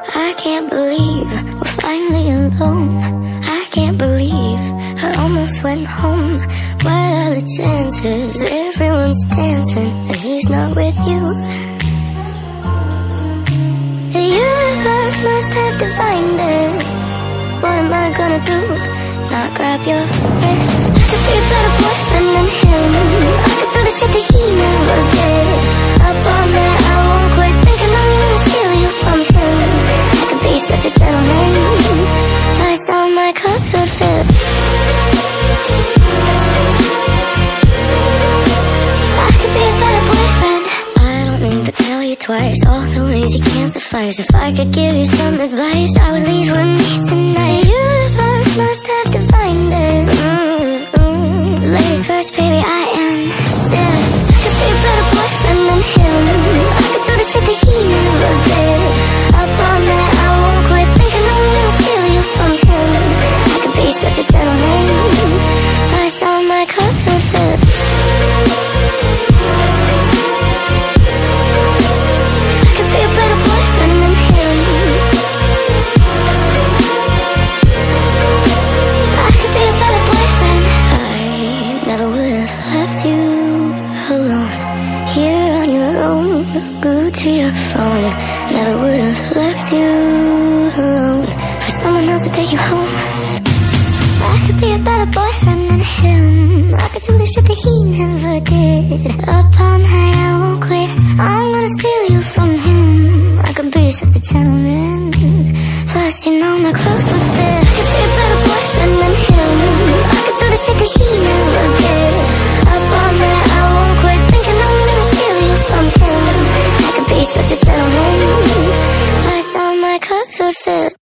I can't believe we're finally alone. I can't believe I almost went home. What are the chances? Everyone's dancing and he's not with you. The universe must have defined this. What am I gonna do? Not grab your wrist? I could be a better boyfriend than him. I could do the shit that he never did. Up all night, I won't quit thinking I'm gonna steal you from him. I could be such a gentleman, plus all my clothes would fit. I could be a better boyfriend. I don't need to tell you twice all the ways you can't suffice. If I could give you some advice, I would leave with me tonight. The universe must have defined it. Ladies first, baby, I insist. I could be a better boyfriend than him. I could do the shit that he never did. Up all night, I won't quit thinking I'm gonna steal you from him. I could be such a gentleman, plus all my clothes would fit. I could be a better boyfriend than him. I could be a better boyfriend. I never would have left you alone, here on your own, glued to your phone. Never would have left you alone for someone else to take you home. I could be a better boyfriend than him. I could do the shit that he never did. Up all night, I won't quit. I'm gonna steal you from him. I could be such a gentleman, plus you know my clothes would fit. I could be a better boyfriend than him. I could do the shit that he never did. Up all night, I won't quit thinking I'm gonna steal you from him. I could be such a gentleman, plus all my clothes would fit.